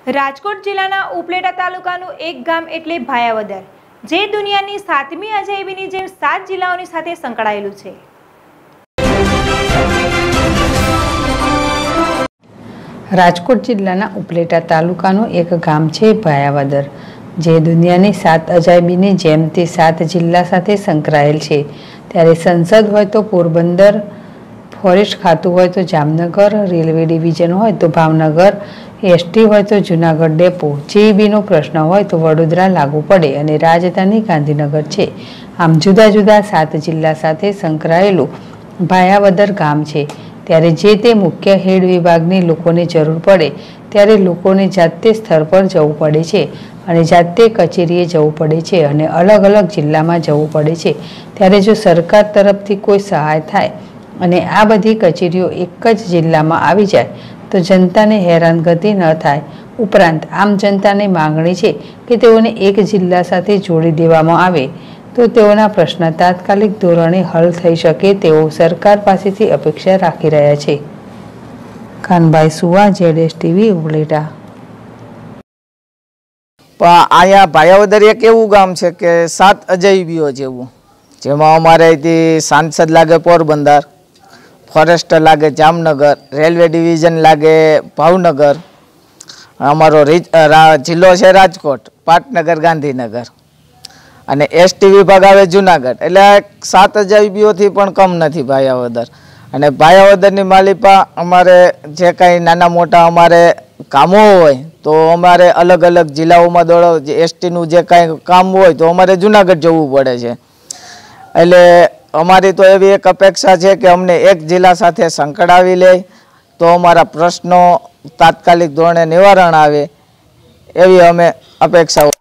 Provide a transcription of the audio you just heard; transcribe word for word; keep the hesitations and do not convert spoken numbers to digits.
રાજકોટ જિલ્લાના ઉપલેટા તાલુકાનું એક ગામ એટલે ભાયાવદર, જે દુનિયાની સાતમી અજાયબીની જેમ સાત જિલ્લાઓની સાથે સંકળાયેલું છે। રાજકોટ જિલ્લાના ઉપલેટા તાલુકાનું એક ગામ છે ભાયાવદર, જે દુનિયાની સાત અજાયબીની જેમ તે સાત જિલ્લા સાથે સંકળાયેલ છે। ત્યારે સંસદ હોય તો પોરબંદર, ફોરેસ્ટ ખાતું હોય તો જામનગર, રેલવે ડિવિઝન હોય તો ભાવનગર, એસટી હોય તો જૂનાગઢ ડેપો, જીઈબીનો પ્રશ્ન હોય તો વડોદરા લાગુ પડે અને રાજધાની ગાંધીનગર છે। આમ જુદા જુદા સાત જિલ્લા સાથે સંકળાયેલું ભાયાવદર ગામ છે। ત્યારે જે તે મુખ્ય હેડ વિભાગની લોકોને જરૂર પડે ત્યારે લોકોને જાતે સ્થળ પર જવું પડે છે અને જાતે કચેરીએ જવું પડે છે અને અલગ અલગ જિલ્લામાં જવું પડે છે। ત્યારે જો સરકાર તરફથી કોઈ સહાય થાય અને આ બધી કચેરીઓ એક જ જિલ્લામાં આવી જાય તો જનતાને હેરાનગતિ ન થાય। ઉપરાંત આમ જનતાની માંગણી છે કે તેઓને એક જિલ્લા સાથે જોડી દેવામાં આવે તો તેઓના પ્રશ્ન તાત્કાલિક ધોરણે હલ થઈ શકે તેવો સરકાર પાસેથી અપેક્ષા રાખી રહ્યા છે। કાનભાઈ સુવા, જેડેશ ટીવી, ઉપલેટા। અહીંયા ભાયાવદર એક એવું ગામ છે કે સાત અજાયબીઓ જેવું, જેમાં અમારે અહીંથી સાંસદ લાગે પોરબંદર, ફોરેસ્ટ લાગે જામનગર, રેલવે ડિવિઝન લાગે ભાવનગર, અમારો જિલ્લો છે રાજકોટ, પાટનગર ગાંધીનગર અને એસટી વિભાગ આવે જુનાગઢ। એટલે સાત અજાયબીઓથી પણ કમ નથી ભાયાવદર। અને ભાયાવદરની માલિપા અમારે જે કાંઈ નાના મોટા અમારે કામો હોય તો અમારે અલગ અલગ જિલ્લાઓમાં દોડો, એસટીનું જે કાંઈ કામ હોય તો અમારે જુનાગઢ જવું પડે છે। એટલે અમારી તો એવી એક અપેક્ષા છે કે અમને એક જિલ્લા સાથે સંકળાવી લે તો અમારા પ્રશ્નો તાત્કાલિક ધોરણે નિવારણ આવે, એવી અમે અપેક્ષાઓ